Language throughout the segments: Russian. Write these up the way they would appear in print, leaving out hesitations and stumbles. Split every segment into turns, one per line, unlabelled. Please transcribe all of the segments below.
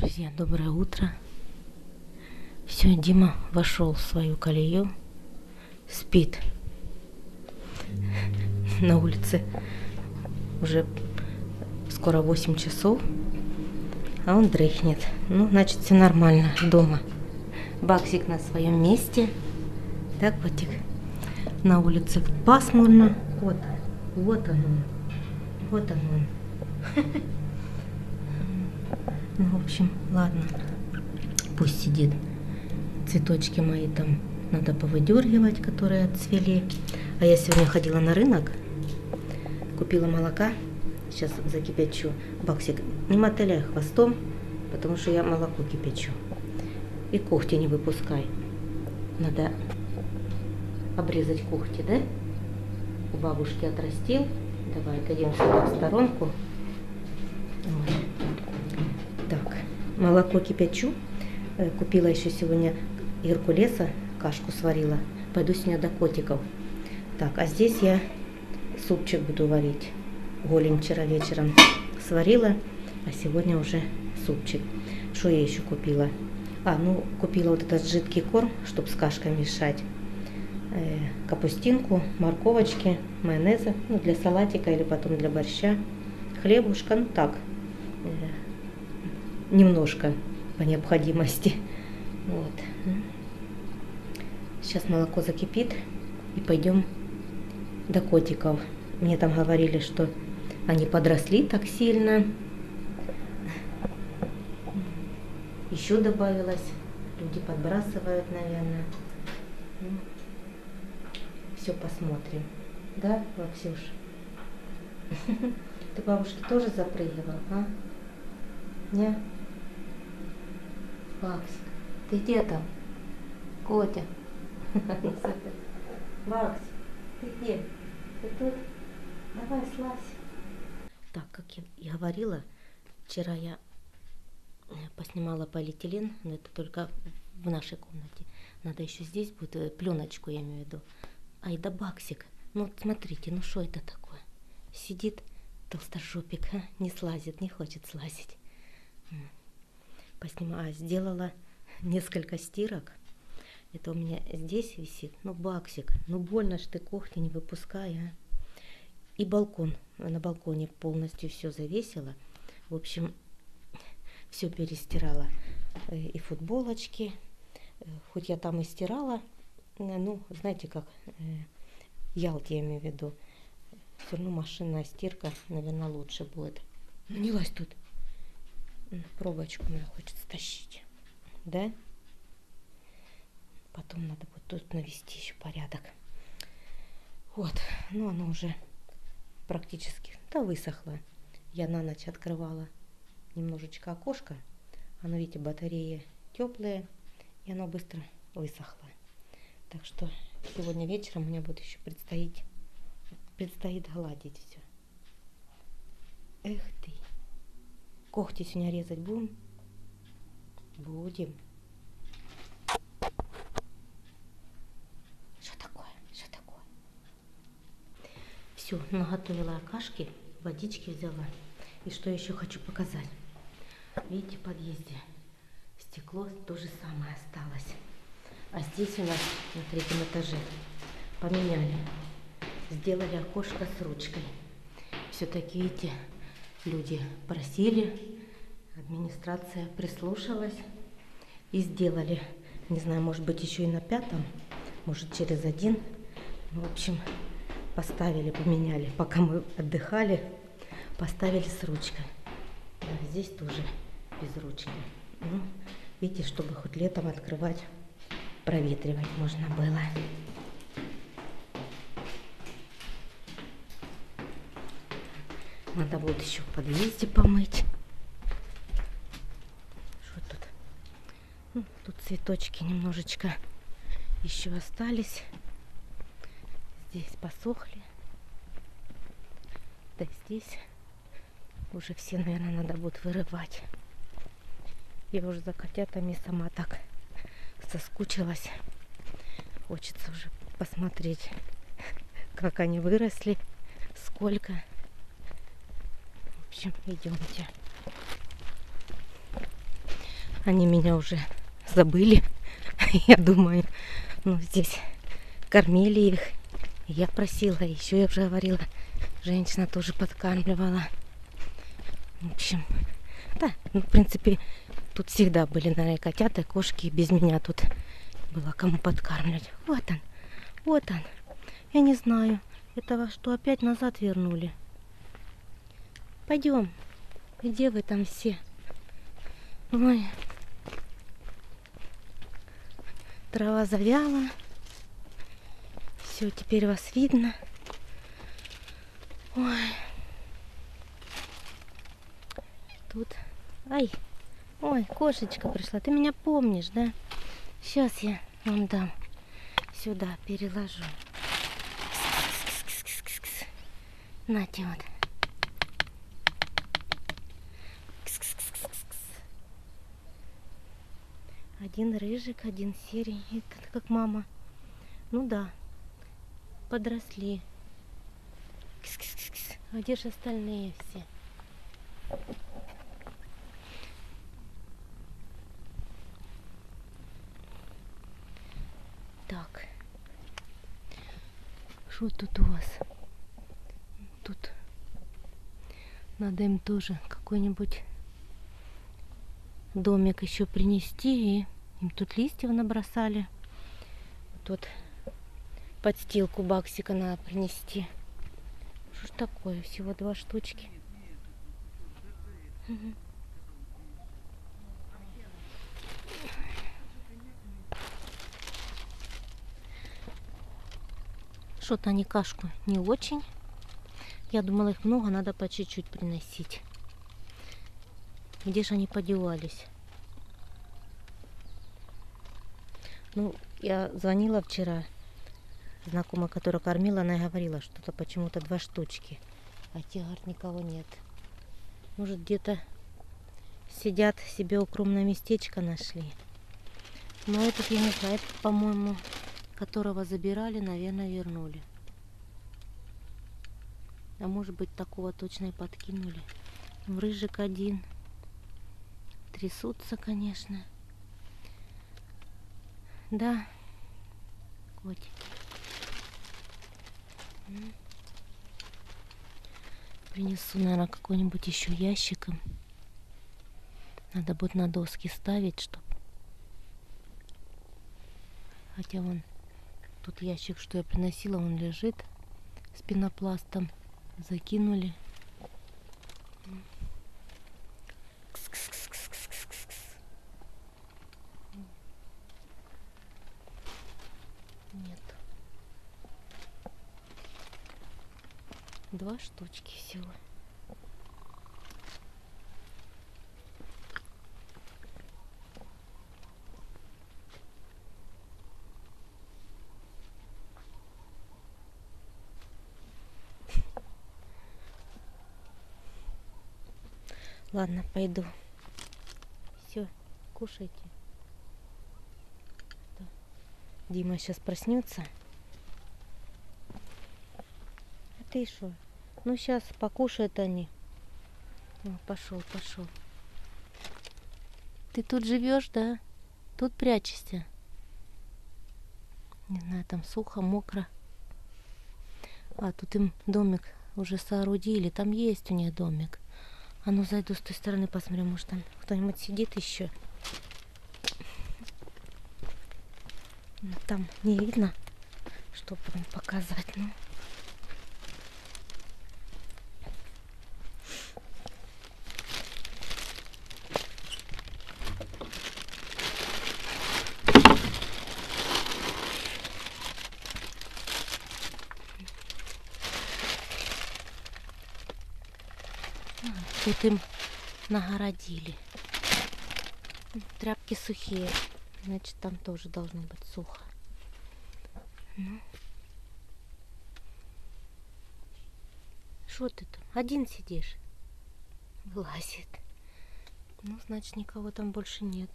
Друзья, доброе утро. Все, Дима вошел в свою колею, спит. На улице уже скоро 8 часов, а он дрыхнет. Ну, значит, все нормально дома. Баксик на своем месте. Так, котик. На улице пасмурно. Вот он. Вот он. Ну, в общем, ладно. Пусть сидит. Цветочки мои там надо повыдергивать, которые отцвели. А я сегодня ходила на рынок, купила молока. Сейчас закипячу. Баксик, не мотыляй хвостом, потому что я молоко кипячу. И когти не выпускай. Надо обрезать когти, да? У бабушки отрастил. Давай отойдем сюда в сторонку. Вот. Так, молоко кипячу. Купила еще сегодня геркулеса, кашку сварила. Пойду сегодня до котиков. Так, а здесь я супчик буду варить. Голень вчера вечером сварила, а сегодня уже супчик. Что я еще купила? Купила вот этот жидкий корм, чтобы с кашкой мешать. Капустинку, морковочки, майонеза, для салатика или потом для борща. Хлебушка, так, немножко по необходимости. Вот. Сейчас молоко закипит и пойдем до котиков. Мне там говорили, что они подросли так сильно. Еще добавилось. Люди подбрасывают, наверное. Все посмотрим. Да, Ваксюш? Ты бабушке тоже запрыгивал, а? Не? Баксик, ты где там? Котя. Баксик, ты где? Ты тут? Давай, слазь. Так, как я и говорила, вчера я поснимала полиэтилен, но это только в нашей комнате. Надо еще здесь будет пленочку, я имею в виду. Ай да Баксик, ну смотрите, ну что это такое? Сидит толстожопик, не слазит, не хочет слазить. Сделала несколько стирок. Это у меня здесь висит. Ну, Баксик, ну больно ж ты когти не выпускай, а. И балкон. На балконе полностью все завесила. В общем, все перестирала. И футболочки. Хоть я там и стирала, ну, знаете как, Ялте я имею в виду. Все равно машинная стирка, наверное, лучше будет. Ну, не лазь тут. Пробочку мне хочет стащить. Да? Потом надо будет тут навести еще порядок. Вот. Ну, оно уже практически, высохло. Я на ночь открывала немножечко окошко. Оно, видите, батареи теплые. И оно быстро высохло. Так что сегодня вечером мне будет еще предстоит гладить все. Эх ты. Когти сегодня резать будем? Будем. Что такое? Что такое? Все, наготовила я кашки, водички взяла. И что еще хочу показать. Видите, в подъезде стекло то же самое осталось. А здесь у нас на 3-м этаже поменяли. Сделали окошко с ручкой. Все-таки, видите, люди просили, администрация прислушалась и сделали. Не знаю, может быть, еще и на 5-м, может, через 1. В общем, поставили, поменяли. Пока мы отдыхали, поставили с ручкой. А здесь тоже без ручки. Ну, видите, чтобы хоть летом открывать, проветривать можно было. Надо будет еще в подъезде помыть. Что тут? Ну, тут цветочки немножечко еще остались. Здесь посохли. Да здесь уже все, наверное, надо будет вырывать. Я уже за котятами сама так соскучилась. Хочется уже посмотреть, как они выросли, сколько. В общем, идемте. Они меня уже забыли. Я думаю, ну здесь кормили их. Я просила, еще я уже говорила, женщина тоже подкармливала. В общем, да, ну, в принципе, тут всегда были, наверное, котята, кошки, и без меня тут было кому подкармливать. Вот он, вот он. Я не знаю, этого что опять назад вернули. Пойдем. Где вы там все? Ой. Трава завяла. Все, теперь вас видно. Ой. Тут. Ай. Ой, кошечка пришла. Ты меня помнишь, да? Сейчас я вам дам. Сюда переложу. Нате вот. Один рыжик, один серый. Это как мама. Ну да. Подросли. А где же остальные все? Так. Что тут у вас? Тут надо им тоже какой-нибудь домик еще принести. И им тут листьев набросали. Тут подстилку баксика надо принести. Что ж такое? Всего 2 штучки. Угу. Что-то они кашку не очень. Я думала, их много, надо по чуть-чуть приносить. Где же они подевались? Ну, я звонила вчера. Знакомая, которая кормила, она говорила, что-то почему-то 2 штучки. А те, говорит, никого нет. Может, где-то сидят, себе укромное местечко нашли. Но этот, я не знаю, этот, по-моему, которого забирали, наверное, вернули. А может быть, такого точно и подкинули. Рыжик один. Трясутся, конечно. Да. Котик. Принесу, наверное, какой-нибудь еще ящиком. Надо будет на доски ставить, чтобы... Хотя вон тут ящик, что я приносила, он лежит с пенопластом. Закинули. Нет. 2 штучки всего. Ладно, пойду. Все, кушайте. Дима сейчас проснется. А ты что? Ну сейчас покушают они. О, пошел, пошел. Ты тут живешь, да? Тут прячешься. Не знаю, там сухо, мокро. А тут им домик уже соорудили. Там есть у них домик. А ну зайду с той стороны, посмотрю, может там кто-нибудь сидит еще. Там не видно, чтобы вам показать. Ну. Тут им нагородили. Тряпки сухие. Значит, там тоже должно быть сухо. Ну. Что ты там? Один сидишь? Вылазит. Ну, значит, никого там больше нет.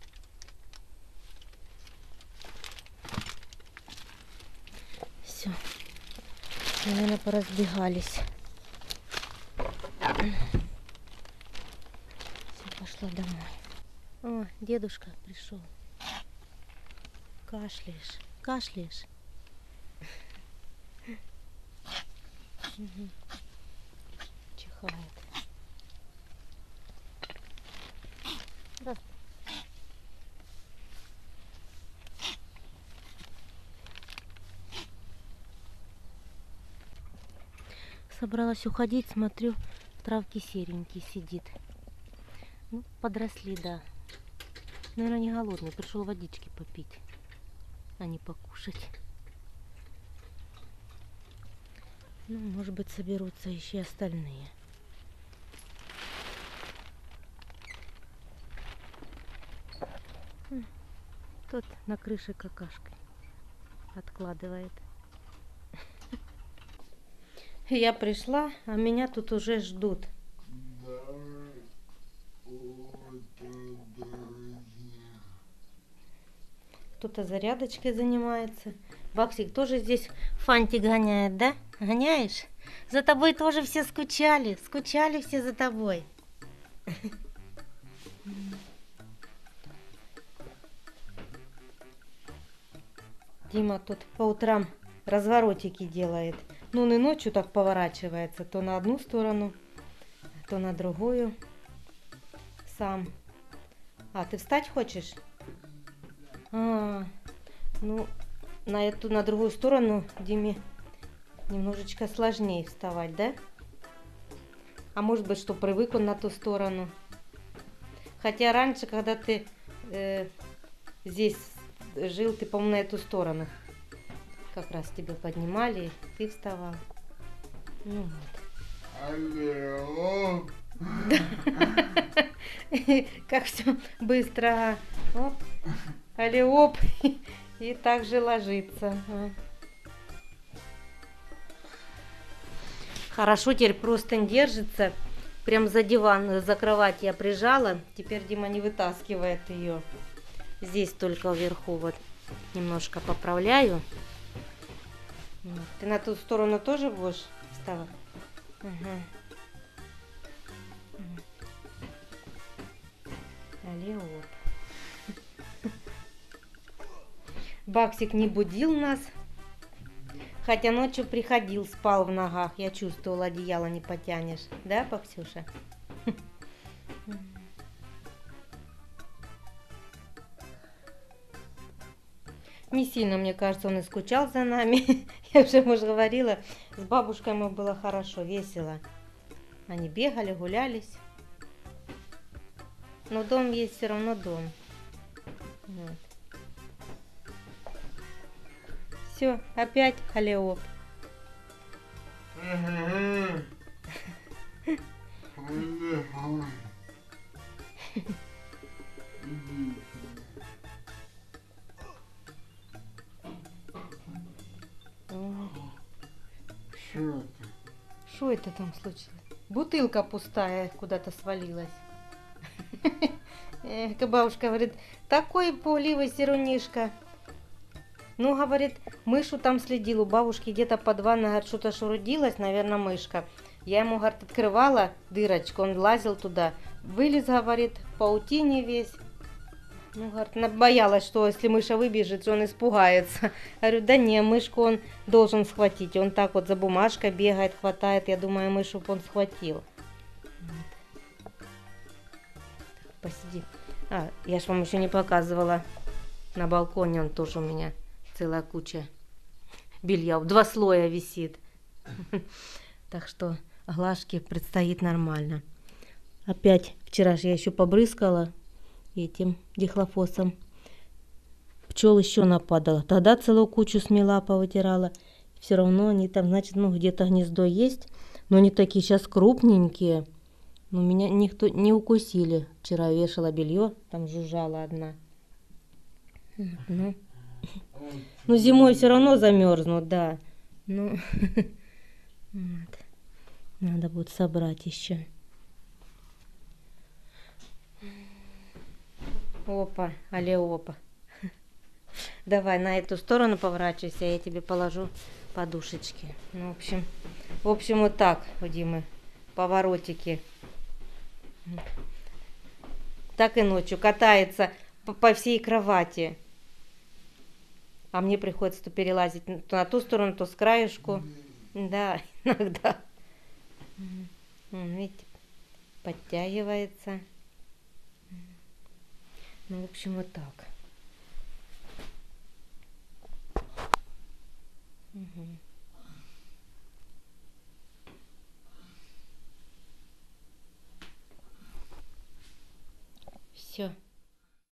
Все. Наверное, поразбегались. Все, пошла домой. О, дедушка пришел. Кашляешь, кашляешь. Угу. Чихает. Да. Собралась уходить, смотрю, травки серенький сидит. Ну, подросли, да. Наверное, не голодный, пришел водички попить, а не покушать. Ну, может быть, соберутся еще и остальные. Тот на крыше какашкой откладывает. Я пришла, а меня тут уже ждут. Кто-то зарядочкой занимается. Баксик тоже здесь фантик гоняет, да? Гоняешь? За тобой тоже все скучали. Скучали все за тобой. Дима тут по утрам разворотики делает. Ну, он и ночью так поворачивается. То на одну сторону, то на другую. Сам. А, ты встать хочешь? Ну, на другую сторону Диме немножечко сложнее вставать, да? А может быть, что привык он на ту сторону. Хотя раньше, когда ты здесь жил, ты, по-моему, на эту сторону. Как раз тебя поднимали, ты вставал. Ну вот. Как все быстро. Оп. Алле-оп. И так же ложится. Хорошо, теперь простынь держится. Прям за диван, за кровать я прижала. Теперь Дима не вытаскивает ее. Здесь только вверху вот немножко поправляю. Ты на ту сторону тоже будешь вставать? Ага. Алле-оп. Баксик не будил нас. Хотя ночью приходил, спал в ногах. Я чувствовала, одеяло не потянешь. Да, Баксюша? Не сильно, мне кажется, он и скучал за нами. Я уже, может, говорила, с бабушкой ему было хорошо, весело. Они бегали, гулялись. Но дом есть все равно дом. Вот. Все, опять алле-оп. Что это там случилось? Бутылка пустая куда-то свалилась. Бабушка говорит, такой пугливый сирунишка. Ну, говорит, мышу там следил. У бабушки где-то под ванной, говорит, что-то шурудилось, наверное, мышка. Я ему, говорит, открывала дырочку, он лазил туда. Вылез, говорит, в паутине весь. Ну, говорит, боялась, что если мыша выбежит, он испугается. Говорю, да не, мышку он должен схватить. Он так вот за бумажкой бегает, хватает. Я думаю, мышу бы он схватил. Вот. Посиди. А, я ж вам еще не показывала. На балконе он тоже у меня целая куча белья. 2 слоя висит. Так что глажке предстоит нормально. Опять вчера же я еще побрызгала этим дихлофосом. Пчел еще нападало. Тогда целую кучу смела, повытирала. Все равно они там, значит, ну где-то гнездо есть. Но они такие сейчас крупненькие. Но меня никто не укусили. Вчера вешала белье, там жужжала одна. Ну зимой все равно замерзнут, да. Ну, вот. Надо будет собрать еще. Опа, алле-опа. Давай на эту сторону поворачивайся, я тебе положу подушечки. Ну, в общем, вот так, у Димы, поворотики. так и ночью катается по всей кровати. А мне приходится то перелазить то на ту сторону, то с краешку. Да, иногда. Видите, подтягивается. Ну, в общем, вот так. Угу. Все.